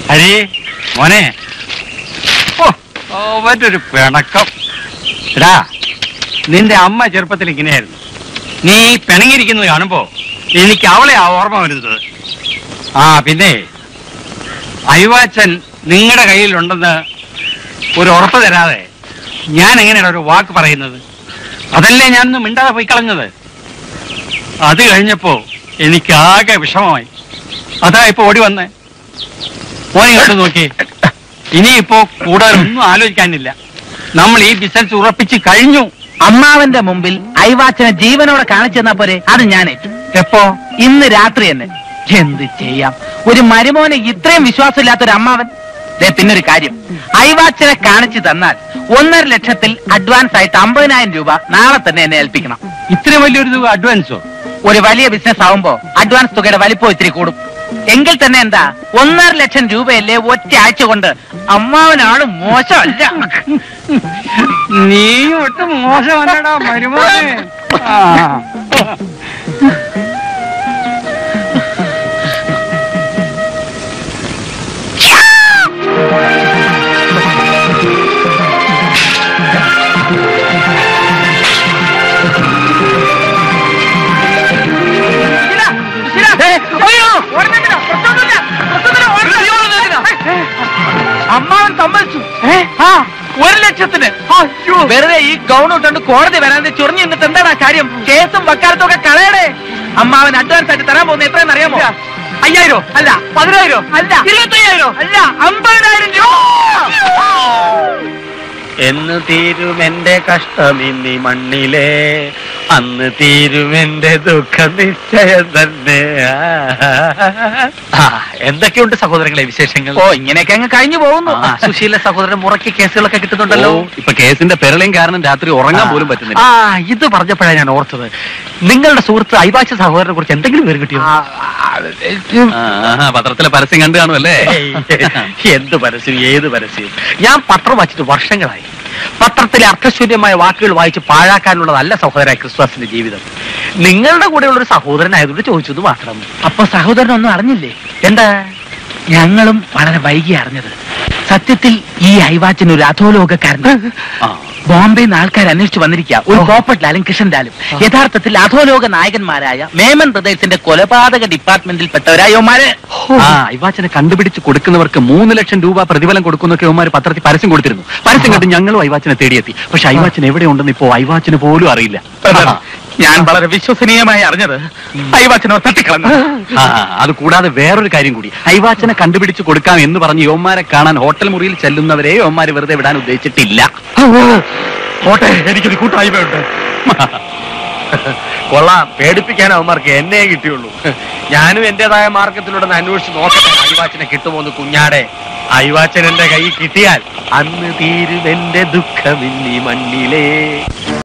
ഹരി മോനെ, മറ്റൊരു പിണക്കം. എടാ, നിന്റെ അമ്മ ചെറുപ്പത്തിൽ ഇങ്ങനെയായിരുന്നു. നീ പിണങ്ങിയിരിക്കുന്നത് കാണുമ്പോ എനിക്ക് അവളെ ഓർമ്മ വരുന്നത്. പിന്നെ അയവാച്ചൻ നിങ്ങളുടെ കയ്യിലുണ്ടെന്ന് ഒരു ഉറപ്പ് തരാതെ ഞാൻ എങ്ങനെയാണ് ഒരു വാക്ക് പറയുന്നത്? അതല്ലേ ഞാനൊന്നും മിണ്ടാതെ പോയി കളഞ്ഞത്. അത് കഴിഞ്ഞപ്പോ എനിക്ക് ആകെ വിഷമമായി. അതാ ഇപ്പൊ ഓടി വന്നേ. മോനെ ഇങ്ങോട്ട് നോക്കി. ഇനിയിപ്പോ കൂടുതലൊന്നും ആലോചിക്കാനില്ല. നമ്മൾ ഈ ബിസിനസ് ഉറപ്പിച്ച് കഴിഞ്ഞു. അമ്മാവന്റെ മുമ്പിൽ അയവാച്ചനെ ജീവനോടെ കാണിച്ചു തന്നാ പോരെ? അത് ഞാൻ എപ്പോ? ഇന്ന് രാത്രി തന്നെ. എന്ത് ചെയ്യാം, ഒരു മരുമോനെ ഇത്രയും വിശ്വാസമില്ലാത്തൊരു അമ്മാവൻ. പിന്നൊരു കാര്യം, അയവാച്ചനെ കാണിച്ചു തന്നാൽ 1.5 ലക്ഷത്തിൽ അഡ്വാൻസ് ആയിട്ട് 50,000 രൂപ നാളെ തന്നെ എന്നെ ഏൽപ്പിക്കണം. ഇത്രയും വലിയൊരു തുക അഡ്വാൻസോ? ഒരു വലിയ ബിസിനസ് ആവുമ്പോ അഡ്വാൻസ് തുകയുടെ വലിപ്പം ഇത്തിരി കൂടും. എങ്കിൽ തന്നെ എന്താ, 1.5 ലക്ഷം രൂപയല്ലേ ഒറ്റ ആഴ്ച കൊണ്ട്. അമ്മാവനാണ് മോശമല്ല. നീ ഒട്ടും മോശമല്ലടാ മരുമോനെ. അമ്മാവൻ സമ്മതിച്ചു. 1 ലക്ഷത്തിന്. വെറുതെ ഈ ഗൗൺ ഇട്ടുകൊണ്ട് കോടതി വരാതെ ചൊറിഞ്ഞു നിന്നിട്ട് എന്താണ് കാര്യം? കേസും വക്കാലത്തും ഒക്കെ കളയടേ. അമ്മാവൻ അഡ്വാൻസ് ആയിട്ട് തരാൻ പോകുന്ന എത്രയെന്ന് അറിയാമോ? 5,000 അല്ല, 10,000 അല്ല, 25,000 അല്ല, 50,000 രൂപ. എന്ന് തീരുമെന്റെ കഷ്ടം ഇനി മണ്ണിലെ, അന്ന് തീരുമെന്റെ ദുഃഖം നിശ്ചയം തന്നെ. എന്തൊക്കെയുണ്ട് സഹോദരങ്ങളെ വിശേഷങ്ങൾ? ഇങ്ങനെയൊക്കെ അങ്ങ് കഴിഞ്ഞു പോകുന്നു. സുശീല സഹോദരൻ മുറയ്ക്ക് കേസുകളൊക്കെ കിട്ടുന്നുണ്ടല്ലോ. ഇപ്പൊ കേസിന്റെ പെരളയും കാരണം രാത്രി ഉറങ്ങാൻ പോലും പറ്റുന്നില്ല. ഇത് പറഞ്ഞപ്പോഴാണ് ഞാൻ ഓർത്തത്, നിങ്ങളുടെ സുഹൃത്ത് അയവാച്ച സഹോദരനെ കുറിച്ച് എന്തെങ്കിലും പേര് കിട്ടിയോ? പത്രത്തിലെ പരസ്യം കണ്ടു കാണുമല്ലേ? എന്ത് പരസ്യം, ഏത് പരസ്യം? ഞാൻ പത്രം വായിച്ചിട്ട് വർഷങ്ങളായി. പത്രത്തിലെ അർത്ഥശൂന്യമായ വാക്കുകൾ വായിച്ച് പാഴാക്കാനുള്ളതല്ല സഹോദര ക്രിസ്തുവാസിന്റെ ജീവിതം. നിങ്ങളുടെ കൂടെയുള്ളൊരു സഹോദരനായതുകൊണ്ട് ചോദിച്ചത് മാത്രം. അപ്പൊ സഹോദരനൊന്നും അറിഞ്ഞില്ലേ? എന്താ? ഞങ്ങളും വളരെ വൈകി അറിഞ്ഞത്. സത്യത്തിൽ ഈ അയവാച്ചൻ ഒരു അധോലോകക്കാരനാണ്. ബോംബെയിൽ നിന്ന് ആൾക്കാർ അന്വേഷിച്ചു വന്നിരിക്കുക. ഒരു കോപ്പട്ട് ലാലും കൃഷ്ണൻ ലാലും യഥാർത്ഥത്തിൽ അധോലോക നായകന്മാരായ മേമൻ ബ്രദേഴ്സിന്റെ കൊലപാതക ഡിപ്പാർട്ട്മെന്റിൽപ്പെട്ടവരായവന്മാര്. അയവാച്ചനെ കണ്ടുപിടിച്ച് കൊടുക്കുന്നവർക്ക് 3 ലക്ഷം രൂപ പ്രതിഫലം കൊടുക്കുന്നൊക്കെ അവന്മാർ പത്രത്തിൽ പരസ്യം കൊടുത്തിരുന്നു. പരസ്യം കണ്ട് ഞങ്ങളും അയവാച്ചനെ തേടിയെത്തി. പക്ഷെ അയവാച്ചൻ എവിടെയുണ്ടെന്ന് ഇപ്പോ അയവാച്ചന് പോലും അറിയില്ല. ഞാൻ വളരെ വിശ്വസനീയമായി അറിഞ്ഞത് അയവാച്ചനോ തട്ടിക്കളഞ്ഞു. അത് കൂടാതെ വേറൊരു കാര്യം കൂടി, അയവാച്ചനെ കണ്ടുപിടിച്ച് കൊടുക്കാം എന്ന് പറഞ്ഞ് യോമാരെ കാണാൻ ഹോട്ടൽ മുറിയിൽ ചെല്ലുന്നവരെ യോമാര് വെറുതെ വിടാൻ ഉദ്ദേശിച്ചിട്ടില്ല. എനിക്കൊരു കൂട്ടായ്മയുണ്ട്. കൊള്ളാം, പേടിപ്പിക്കാൻ അവന്മാർക്ക് എന്നെ കിട്ടിയുള്ളൂ. ഞാനും എന്റേതായ മാർഗത്തിലൂടെ അന്വേഷിച്ച് നോക്കട്ടെ അയവാച്ചനെ കിട്ടുമോന്ന്. കുഞ്ഞാടെ, അയവാച്ചൻ എന്റെ കൈ കിട്ടിയാൽ അന്ന് തീരുമെന്റെ ദുഃഖമില്ലി മണ്ണിലേ.